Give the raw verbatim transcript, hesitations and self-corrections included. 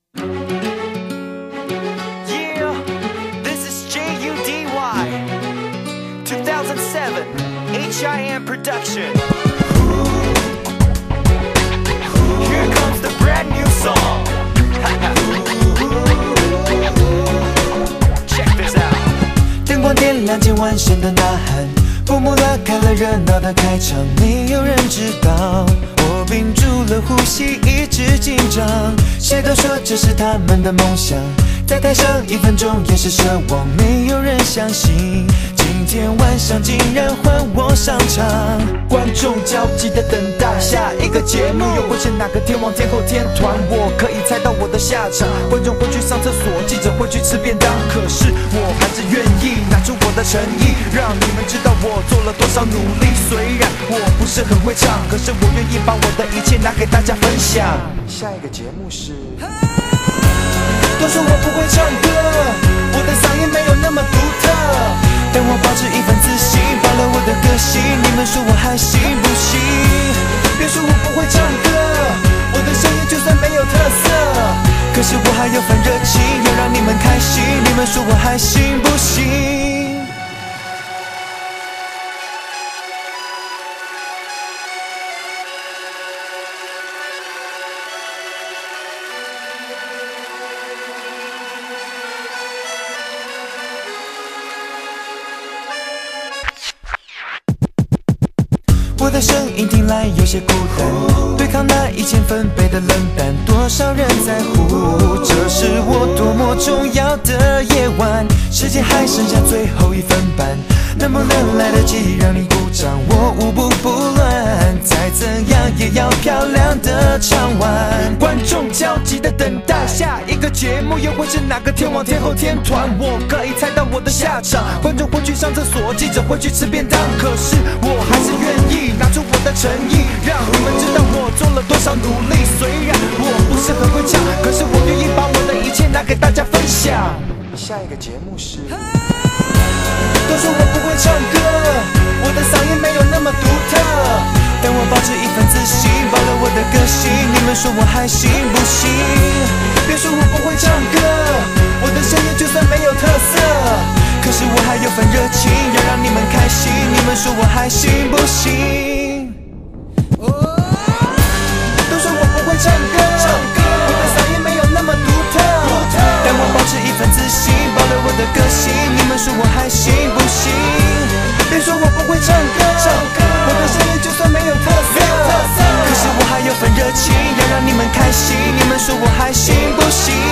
Yeah, this is J U D Y two thousand seven H I M production. Here comes the brand new song. Check this out. 灯光点亮千万声的呐喊，布幕拉开了热闹的开场，没有人知道我屏住了呼吸，一直紧张。谁都说这是他们的梦想，在台上一分钟也是奢望，没有人相信今天晚上竟然换我上场。观众焦急的等待下一个节目，又会是哪个天王天后天团？我可以猜到我的下场，观众会去上厕所，记者会去吃便当，可是我还是愿意拿出我的诚意，让你们知道我做了多少努力。虽然我不是很会唱，可是我愿意把我的一切拿给大家分享。下一个节目是，都说我不会唱歌，我的嗓音没有那么独特，但我保持一份自信，保了我的个性。你们说我还行不行？别说我不会唱歌，我的声音就算没有特色，可是我还有份热情，要让你们开心。你们说我还行不行？我的声音听来有些孤单，对抗那一千分贝的冷淡，多少人在乎？这是我多么重要的夜晚，时间还剩下最后一分半，能不能来得及让你鼓掌？我舞步不乱，再怎样也要漂亮的唱完。观众焦急的等待下一个节目，又会是哪个天王天后天团？我可以猜到我的下场，观众会去上厕所，记者会去吃便当，可是我还是愿意拿出我的诚意，让你们知道我做了多少努力。虽然我不是很会唱，可是我愿意把我的一切拿给大家分享。下一个节目是，都说我不会唱歌，我的嗓音没有那么独特，但我保持一份自信，保了我的个性。你们说我还行不行？别说我不会唱歌，我的声音就算没有特色，可是我还有份热情，要让你们开心。你们说我还行不行？都说我不会唱歌，我的嗓音没有那么独特，但我保持一份自信，保了我的个性。你们说我还行不行？别说我不会唱歌，我的声音就算没有特色，可是我还有份热情，要让你们开心。你们说我还行不行？